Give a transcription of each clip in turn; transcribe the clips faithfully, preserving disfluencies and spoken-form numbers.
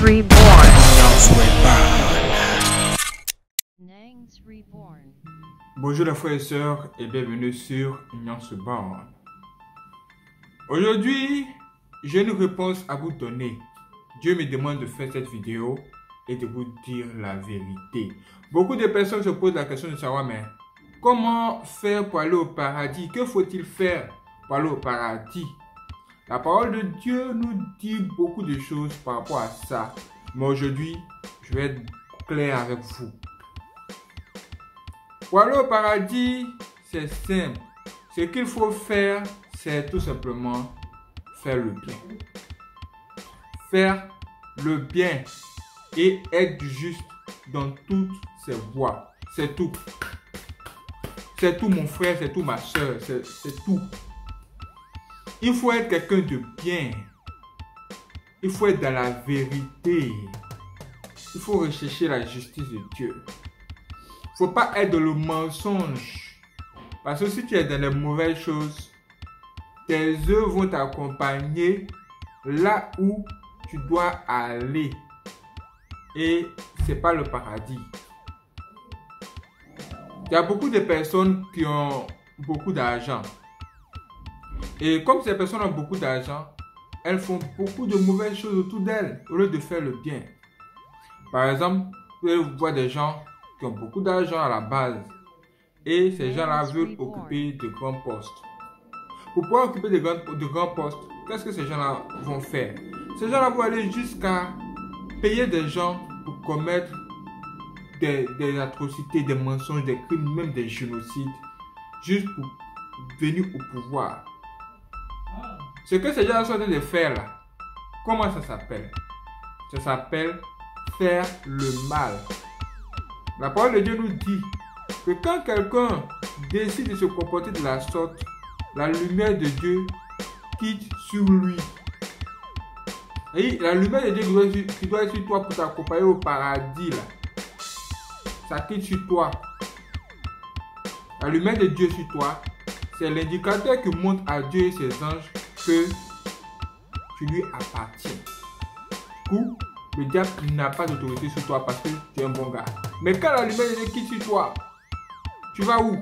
Reborn. Nangs Reborn. Bonjour les frères et sœurs et bienvenue sur Union Reborn. Aujourd'hui, j'ai une réponse à vous donner. Dieu me demande de faire cette vidéo et de vous dire la vérité. Beaucoup de personnes se posent la question de savoir, mais comment faire pour aller au paradis? Que faut-il faire pour aller au paradis? La parole de Dieu nous dit beaucoup de choses par rapport à ça. Mais aujourd'hui, je vais être clair avec vous. Pour aller au paradis, c'est simple. Ce qu'il faut faire, c'est tout simplement faire le bien. Faire le bien et être juste dans toutes ses voies. C'est tout. C'est tout mon frère, c'est tout ma soeur, c'est tout. Il faut être quelqu'un de bien. Il faut être dans la vérité. Il faut rechercher la justice de Dieu. Il ne faut pas être dans le mensonge. Parce que si tu es dans les mauvaises choses, tes œuvres vont t'accompagner là où tu dois aller. Et ce n'est pas le paradis. Il y a beaucoup de personnes qui ont beaucoup d'argent. Et comme ces personnes ont beaucoup d'argent, elles font beaucoup de mauvaises choses autour d'elles au lieu de faire le bien. Par exemple, vous allez voir des gens qui ont beaucoup d'argent à la base et ces gens-là veulent occuper de grands postes. Pour pouvoir occuper de grands, de grands postes, qu'est-ce que ces gens-là vont faire? Ces gens-là vont aller jusqu'à payer des gens pour commettre des, des atrocités, des mensonges, des crimes, même des génocides, juste pour venir au pouvoir. Ce que ces gens sont en train de faire là, comment ça s'appelle? Ça s'appelle faire le mal. La parole de Dieu nous dit que quand quelqu'un décide de se comporter de la sorte, la lumière de Dieu quitte sur lui. Et la lumière de Dieu qui doit, qui doit être sur toi pour t'accompagner au paradis là, ça quitte sur toi. La lumière de Dieu sur toi, c'est l'indicateur qui montre à Dieu et ses anges que tu lui appartiens. Du coup, le diable n'a pas d'autorité sur toi parce que tu es un bon gars. Mais quand la lumière de Dieu quitte sur toi, tu vas où?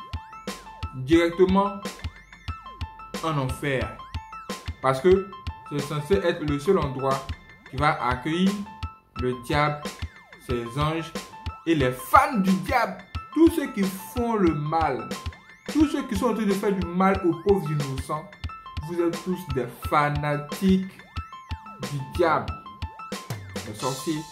Directement en enfer. Parce que c'est censé être le seul endroit qui va accueillir le diable, ses anges et les fans du diable. Tous ceux qui font le mal, tous ceux qui sont en train de faire du mal aux pauvres innocents, vous êtes tous des fanatiques du diable. Les sorciers,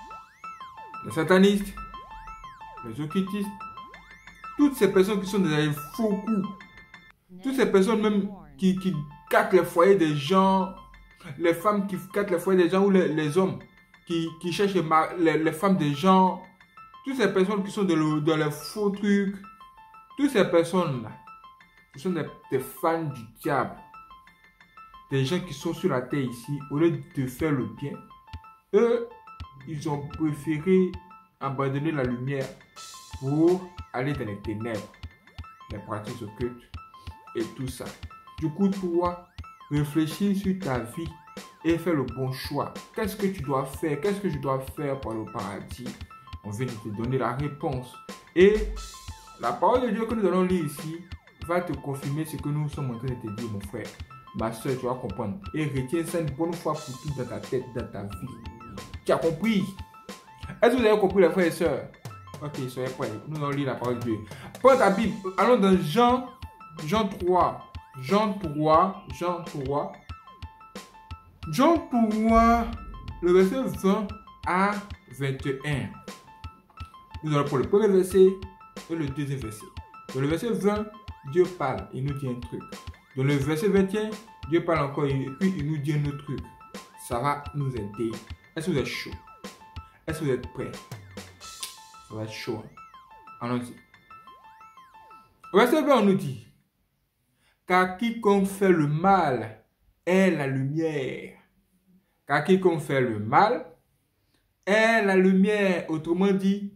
les satanistes, les occultistes, toutes ces personnes qui sont dans les faux coups, toutes ces personnes même qui, qui gâtent les foyers des gens, les femmes qui gâtent les foyers des gens ou les, les hommes qui, qui cherchent les, les, les femmes des gens, toutes ces personnes qui sont dans, le, dans les faux trucs, toutes ces personnes-là, ce sont des, des fans du diable. Des gens qui sont sur la terre ici, au lieu de faire le bien, eux, ils ont préféré abandonner la lumière pour aller dans les ténèbres, les pratiques occultes et tout ça. Du coup, toi, réfléchis sur ta vie et fais le bon choix. Qu'est-ce que tu dois faire? Qu'est-ce que je dois faire pour aller au paradis? On vient de te donner la réponse. Et la parole de Dieu que nous allons lire ici va te confirmer ce que nous sommes en train de te dire, mon frère. Ma soeur, tu vas comprendre. Et retiens ça une bonne fois pour tout dans ta tête, dans ta vie. Tu as compris? Est-ce que vous avez compris, les frères et sœurs? Ok, soyez prêts. Nous allons lire la parole de Dieu. Prends ta Bible. Allons dans Jean, Jean trois. Jean trois. Jean trois. Jean trois, le verset vingt à vingt et un. Nous allons pour le premier verset et le deuxième verset. Dans le verset vingt, Dieu parle. Il nous dit un truc. Dans le verset vingt et un, Dieu parle encore et puis il nous dit un autre truc. Ça va nous aider. Est-ce que vous êtes chaud? Est-ce que vous êtes prêts? Ça va être chaud. Allons-y. Au verset vingt, on nous dit: car quiconque fait le mal est la lumière. Car quiconque fait le mal est la lumière. Autrement dit,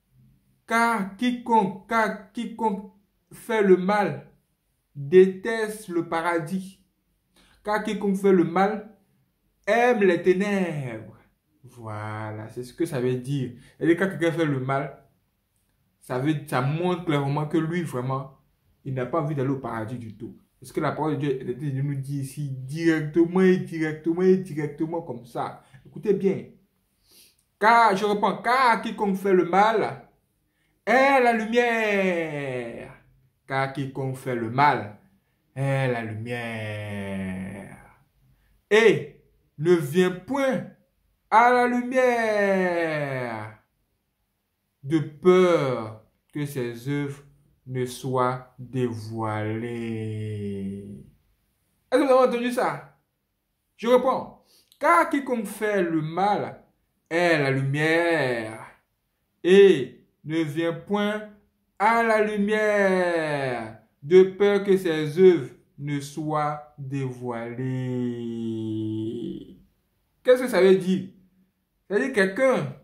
car quiconque, car quiconque fait le mal déteste le paradis. Car quiconque fait le mal aime les ténèbres Voilà, c'est ce que ça veut dire. Et quand quelqu'un fait le mal, ça, veut, ça montre clairement que lui, vraiment, il n'a pas envie d'aller au paradis du tout. Parce que la parole de Dieu, Dieu nous dit ici directement et directement et directement comme ça. Écoutez bien. Car, je reprends, car quiconque fait le mal est la lumière. Car quiconque fait le mal est la lumière. Et ne vient point à la lumière de peur que ses œuvres ne soient dévoilées. Est-ce que vous avez entendu ça? Je réponds. Car quiconque fait le mal est la lumière et ne vient point à la lumière de peur que ses œuvres ne soient dévoilées. Qu'est-ce que ça veut dire? Ça veut dire quelqu'un,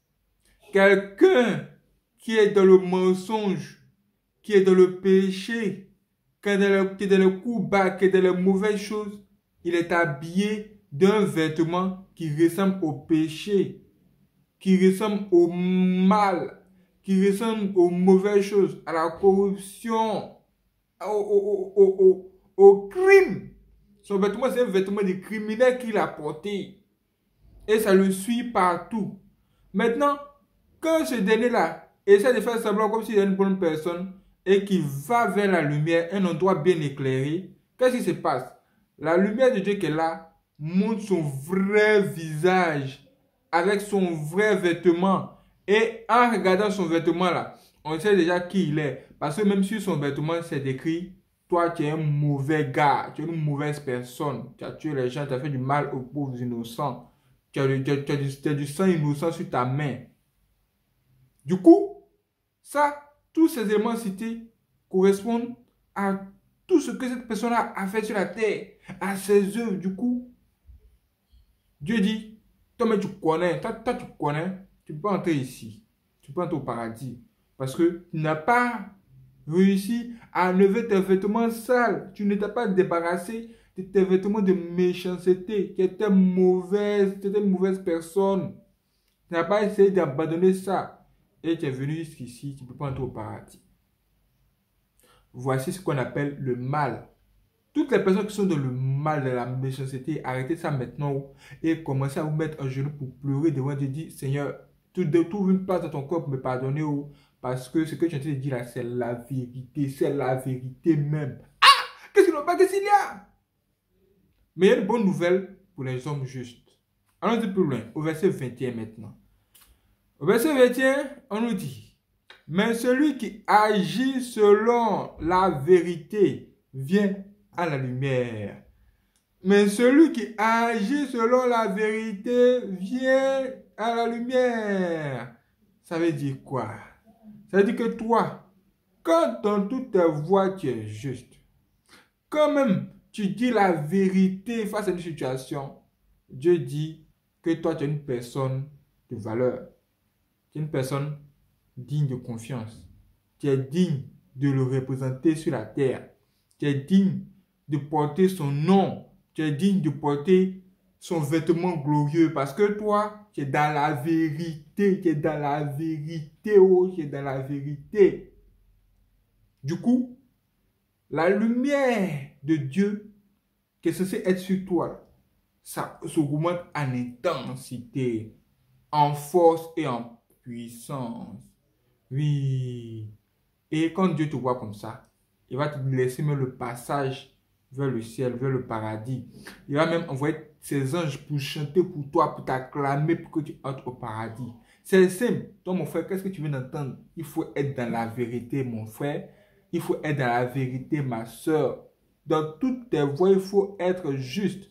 quelqu'un qui est dans le mensonge, qui est dans le péché, qui est dans le, qui est dans le coup bas, qui est dans les mauvaises choses, il est habillé d'un vêtement qui ressemble au péché, qui ressemble au mal, qui ressemble aux mauvaises choses, à la corruption, au, au, au, au, au crime. Son vêtement, c'est un vêtement de criminel qu'il a porté. Et ça le suit partout. Maintenant, quand ce dernier-là essaie de faire semblant comme s'il est une bonne personne et qu'il va vers la lumière, un endroit bien éclairé, qu'est-ce qui se passe? La lumière de Dieu qui est là montre son vrai visage avec son vrai vêtement. Et en regardant son vêtement là, on sait déjà qui il est. Parce que même sur son vêtement, c'est écrit, toi tu es un mauvais gars, tu es une mauvaise personne, tu as tué les gens, tu as fait du mal aux pauvres innocents. Tu as, du, tu, as, tu, as du, tu as du sang innocent sur ta main. Du coup, ça, tous ces éléments cités correspondent à tout ce que cette personne-là a fait sur la terre, à ses œuvres. Du coup, Dieu dit, toi, mais tu connais, toi, toi tu connais, tu peux entrer ici, tu peux entrer au paradis. Parce que tu n'as pas réussi à enlever tes vêtements sales, tu ne t'es pas débarrassé de tes vêtements de méchanceté, qui étaient mauvaises, tu étais une mauvaise personne. Tu n'as pas essayé d'abandonner ça. Et tu es venu jusqu'ici, tu ne peux pas entrer au paradis. Voici ce qu'on appelle le mal. Toutes les personnes qui sont dans le mal, dans la méchanceté, arrêtez ça maintenant et commencez à vous mettre à genoux pour pleurer devant Dieu. Dire, Seigneur, tu trouves une place dans ton corps pour me pardonner. Parce que ce que tu es en train de dire là, c'est la vérité. C'est la vérité même. Ah! Qu'est-ce qu'il n'y a pas, qu'est-ce qu'il y a? Mais il y a une bonne nouvelle pour les hommes justes. Allons-y plus loin, au verset vingt et un maintenant. Au verset vingt et un, on nous dit, mais celui qui agit selon la vérité vient à la lumière. Mais celui qui agit selon la vérité vient à la lumière. Ça veut dire quoi? Ça veut dire que toi, quand dans toutes tes voies tu es juste, quand même tu dis la vérité face à une situation, Dieu dit que toi tu es une personne de valeur. Tu es une personne digne de confiance. Tu es digne de le représenter sur la terre. Tu es digne de porter son nom. Tu es digne de porter son vêtement glorieux. Parce que toi, tu es dans la vérité. Tu es dans la vérité. Oh, tu es dans la vérité. Du coup, la lumière de Dieu qui est censée être sur toi, ça s'augmente en intensité, en force et en puissance. Oui. Et quand Dieu te voit comme ça, il va te laisser même le passage vers le ciel, vers le paradis. Il va même envoyer ses anges pour chanter pour toi, pour t'acclamer, pour que tu entres au paradis. C'est simple. Toi, mon frère, qu'est-ce que tu viens d'entendre? Il faut être dans la vérité, mon frère. Il faut être dans la vérité, ma soeur. Dans toutes tes voies, il faut être juste.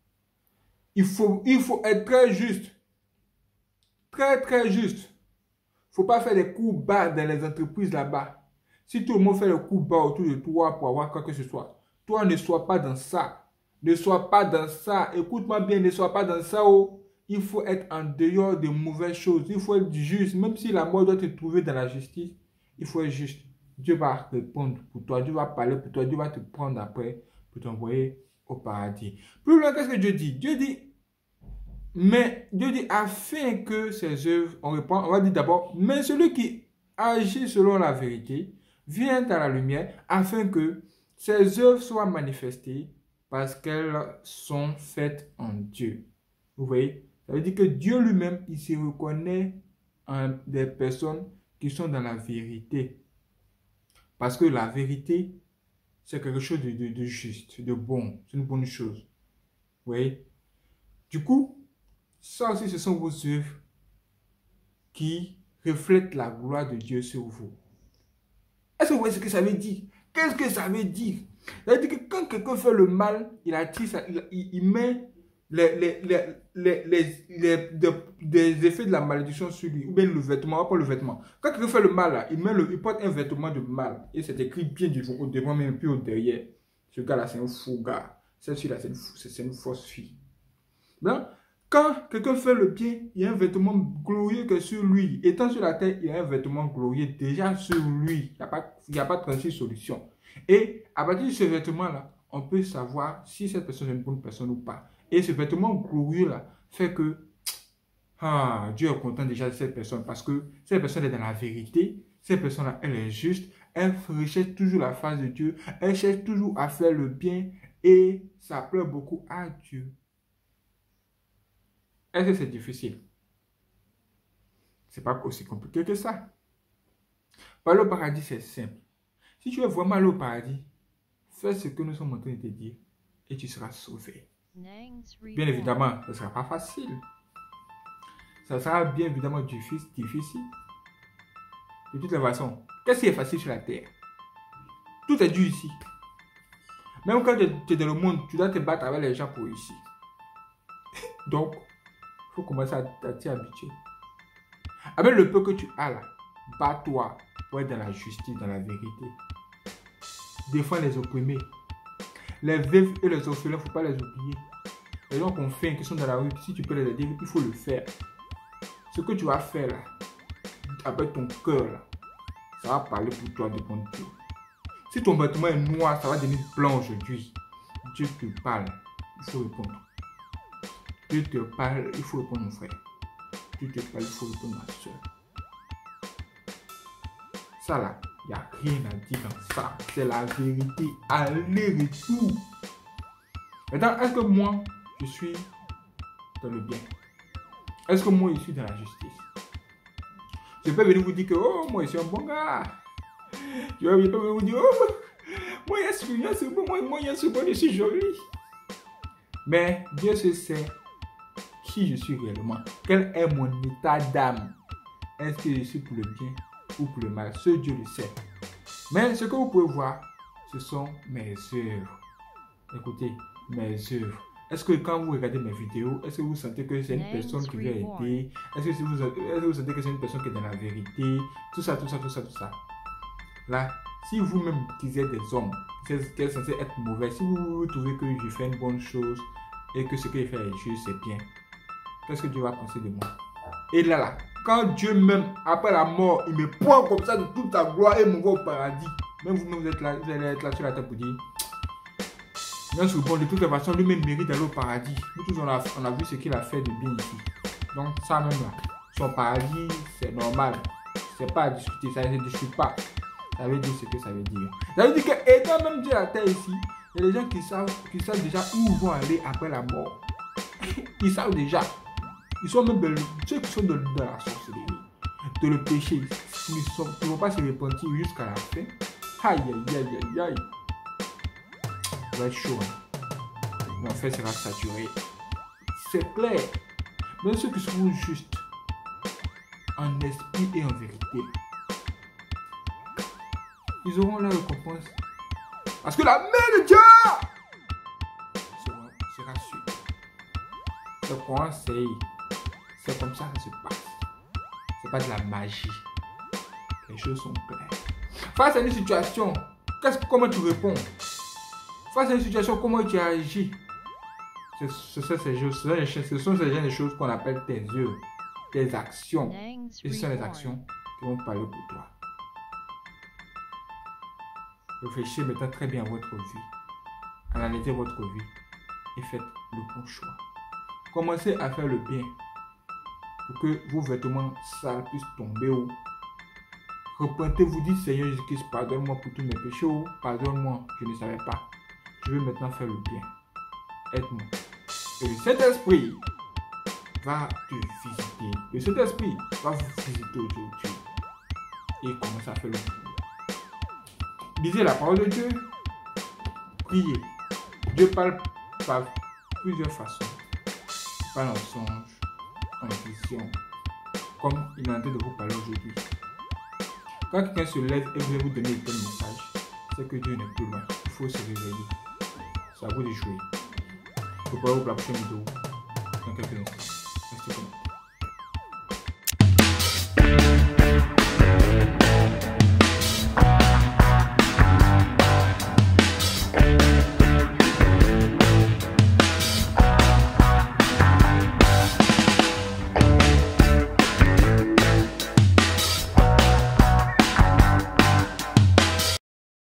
Il faut, il faut être très juste. Très, très juste. Il ne faut pas faire des coups bas dans les entreprises là-bas. Si tout le monde fait le coup bas autour de toi pour avoir quoi que ce soit, toi ne sois pas dans ça. Ne sois pas dans ça. Écoute-moi bien, ne sois pas dans ça. Oh. Il faut être en dehors de mauvaises choses. Il faut être juste. Même si la mort doit te trouver dans la justice, il faut être juste. Dieu va répondre pour toi. Dieu va parler pour toi. Dieu va te prendre après pour t'envoyer au paradis. Plus loin, qu'est-ce que Dieu dit? Dieu dit, Mais Dieu dit afin que ses œuvres, on répond, on va dire d'abord, mais celui qui agit selon la vérité vient à la lumière afin que ses œuvres soient manifestées parce qu'elles sont faites en Dieu. Vous voyez? Ça veut dire que Dieu lui-même, il se reconnaît en des personnes qui sont dans la vérité. Parce que la vérité, c'est quelque chose de, de, de juste, de bon. C'est une bonne chose. Vous voyez? Du coup, ça aussi, ce sont vos œuvres qui reflètent la gloire de Dieu sur vous. Est-ce que vous voyez ce que ça veut dire? Qu'est-ce que ça veut dire? Ça veut dire que quand quelqu'un fait le mal, il attire ça, il, il, il met les, les, les, les, les, les, des, des effets de la malédiction sur lui, ou bien le vêtement, pas le vêtement. Quand quelqu'un fait le mal, là, il, met le, il porte un vêtement de mal, et c'est écrit bien du au devant, même puis au derrière. Ce gars-là, c'est un fou gars. Celle-ci-là, c'est une, une fausse fille. Donc, quand quelqu'un fait le bien, il y a un vêtement glorieux que sur lui. Étant sur la terre, il y a un vêtement glorieux déjà sur lui. Il n'y a pas, il n'y a pas trente-six solutions. Et à partir de ce vêtement-là, on peut savoir si cette personne est une bonne personne ou pas. Et ce vêtement glorieux-là fait que ah, Dieu est content déjà de cette personne parce que cette personne est dans la vérité. Cette personne-là, elle est juste. Elle recherche toujours la face de Dieu. Elle cherche toujours à faire le bien. Et ça plaît beaucoup à Dieu. Est-ce que c'est difficile? C'est pas aussi compliqué que ça. Parler au paradis, c'est simple. Si tu veux vraiment aller au paradis, fais ce que nous sommes en train de te dire et tu seras sauvé. Bien évidemment, ce ne sera pas facile. Ça sera bien évidemment difficile. De toutes les façons, qu'est-ce qui est facile sur la terre? Tout est dur ici. Même quand tu es dans le monde, tu dois te battre avec les gens pour ici. Donc, il faut commencer à, à t'y habituer. Avec le peu que tu as là, bats-toi pour être dans la justice, dans la vérité. Défends les opprimés. Les veuves et les orphelins, il ne faut pas les oublier. Les gens qu'on fait, qui sont dans la rue, si tu peux les aider, il faut le faire. Ce que tu vas faire là, avec ton cœur là, ça va parler pour toi devant Dieu. Si ton vêtement est noir, ça va devenir blanc aujourd'hui. Dieu te parle, il faut répondre. Dieu te parle, il faut répondre mon frère. Dieu te parle, il faut répondre ma soeur. Ça là, il n'y a rien à dire dans ça. C'est la vérité, aller-retour. Maintenant, est-ce que moi, je suis dans le bien? Est-ce que moi, je suis dans la justice? Je peux venir vous dire que, oh, moi, je suis un bon gars. Je peux venir vous dire, oh, moi, je suis bon, moi, moi, je suis bon, je suis joli. Mais Dieu se sait qui je suis réellement. Quel est mon état d'âme? Est-ce que je suis pour le bien ou pour le mal? Ce Dieu le sait. Mais ce que vous pouvez voir, ce sont mes œuvres. Écoutez, mes œuvres. Est-ce que quand vous regardez mes vidéos, est-ce que vous sentez que c'est une personne qui vient aider? Est-ce que, vous, est-ce que vous sentez que c'est une personne qui est dans la vérité? Tout ça, tout ça, tout ça, tout ça. Là, si vous-même qui êtes des hommes, qui êtes censés être mauvais, si vous trouvez que je fais une bonne chose et que ce que je fais est juste, c'est bien, qu'est-ce que Dieu va penser de moi? Et là, là, quand Dieu même, après la mort, il me prend comme ça de toute ta gloire et me voit au paradis, même vous-même, vous êtes là, vous allez être là sur la terre pour dire, bien sûr, bon, de toute façon, lui-même mérite d'aller au paradis. Nous tous, on a, on a vu ce qu'il a fait de bien ici. Donc, ça même là, son paradis, c'est normal. C'est pas à discuter, ça ne se discute pas. Ça veut dire ce que ça veut dire. Ça veut dire que, étant même Dieu la terre ici, il y a des gens qui savent, qui savent déjà où ils vont aller après la mort. Ils savent déjà. Ils sont même de, ceux qui sont de, de la sorcellerie, de le péché. Ils ne vont pas se repentir jusqu'à la fin. Aïe, aïe, aïe, aïe, aïe. Ça va être chaud. Hein. L'enfer sera saturé. C'est clair. Mais ceux qui seront justes, en esprit et en vérité, ils auront la récompense. Parce que la main de Dieu sera, sera sûre. C'est conseil. C'est comme ça que ça se passe. C'est pas de la magie. Les choses sont claires. Face à une situation, comment tu réponds? Face à une situation, comment tu agis? Ce, ce, ce, ce, ce, ce sont ces de choses qu'on appelle tes œuvres, tes actions. Et ce sont les actions qui vont parler pour toi. Réfléchissez maintenant très bien à votre vie. Analysez votre vie et faites le bon choix. commencez à faire le bien pour que vos vêtements sales puissent tomber. Oh. Repentez-vous, dites Seigneur Jésus-Christ, pardonne-moi pour tous mes péchés. Oh. Pardonne-moi, je ne savais pas. Je veux maintenant faire le bien. Aide-moi. Et le Saint-Esprit va te visiter. Le Saint-Esprit va vous visiter aujourd'hui. Et commence à faire le bien. Lisez la parole de Dieu. Priez. Dieu parle par plusieurs façons. Il parle en songe, en vision, comme il est en train de vous parler aujourd'hui. Quand quelqu'un se lève et veut vous donner tel message, c'est que Dieu n'est plus loin. Il faut se réveiller. C'est à vous de jouer. Préparez-vous pour la prochaine vidéo dans quelques instants. Merci beaucoup.